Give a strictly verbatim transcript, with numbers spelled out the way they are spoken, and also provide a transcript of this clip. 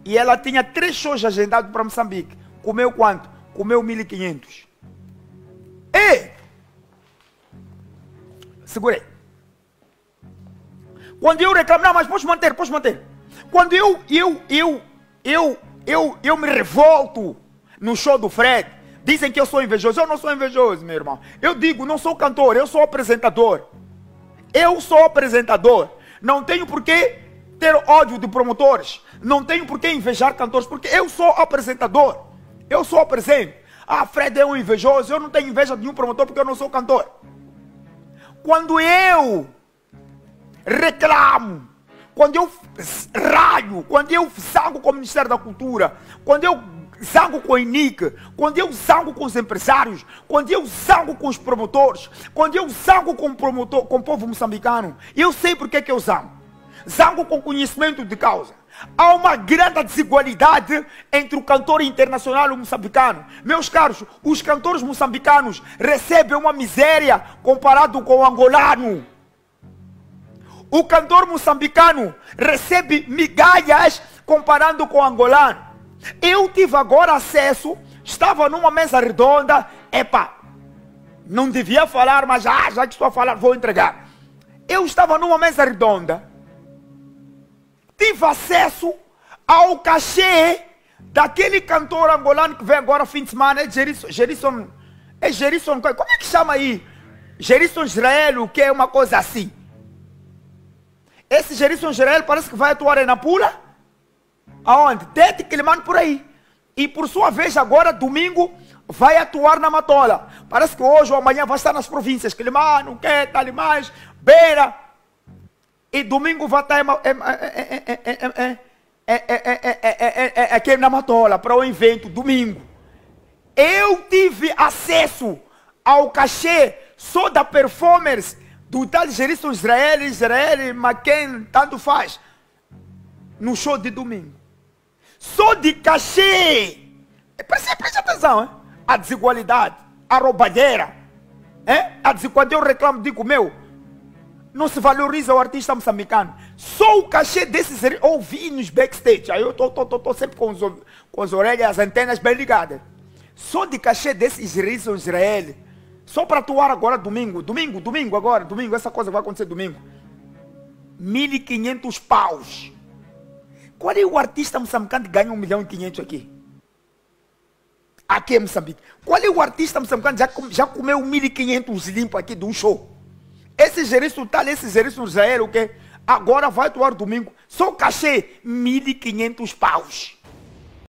E ela tinha três shows agendados para Moçambique. Comeu quanto? Comeu mil e quinhentos. E segurei. Quando eu reclamo, não, mas podes manter, podes manter. Quando eu, eu, eu, eu, eu, eu me revolto no show do Fred, dizem que eu sou invejoso. Eu não sou invejoso, meu irmão. Eu digo, não sou cantor, eu sou apresentador. Eu sou apresentador. Não tenho por que ter ódio de promotores. Não tenho por que invejar cantores, porque eu sou apresentador. Eu sou apresento. Ah, Fred é um invejoso. Eu não tenho inveja de nenhum promotor porque eu não sou cantor. Quando eu reclamo, quando eu raio, quando eu zango com o Ministério da Cultura, quando eu zango com a I N I C, quando eu zango com os empresários, quando eu zango com os promotores, quando eu zango com o, promotor, com o povo moçambicano, eu sei porque que eu zango. Zango com conhecimento de causa. Há uma grande desigualdade entre o cantor internacional e o moçambicano. Meus caros, os cantores moçambicanos recebem uma miséria comparado com o angolano. O cantor moçambicano recebe migalhas comparando com o angolano. Eu tive agora acesso, estava numa mesa redonda, epa, não devia falar, mas ah, já que estou a falar, vou entregar. Eu estava numa mesa redonda, tive acesso ao cachê daquele cantor angolano que vem agora fim de semana, é Gerson, Gerson, é Gerson, como é que chama aí? Gerson Israel, que é uma coisa assim. Esse Gerson Israel parece que vai atuar em Nampula. Aonde? Tete Quilimane por aí. E por sua vez agora, domingo, vai atuar na Matola. Parece que hoje ou amanhã vai estar nas províncias. Quilimane, Queta, Talimães, Beira. E domingo vai estar aqui na Matola para o evento, domingo. Eu tive acesso ao cachê só da performance do tal Gerson Israel, Israel, McKen, tanto faz, no show de domingo. Só de cachê. Preste, preste atenção, hein? A desigualdade, a roubalheira, hein? A desigualdade, eu reclamo, digo, meu, não se valoriza o artista moçambicano. Só o cachê desses, ouvi nos backstage, aí eu estou sempre com, os, com as orelhas, as antenas bem ligadas. Só de cachê desses Gerson Israel, só para atuar agora domingo, domingo, domingo agora, domingo, essa coisa vai acontecer domingo. mil e quinhentos paus. Qual é o artista moçambicano que ganha um milhão e quinhentos aqui? Aqui em Moçambique. Qual é o artista moçambicano que já, já comeu mil e quinhentos limpo aqui de um show? Esse Gerson tal, esse Gerson Israel, o quê? Agora vai atuar domingo. Só cachê, mil e quinhentos paus.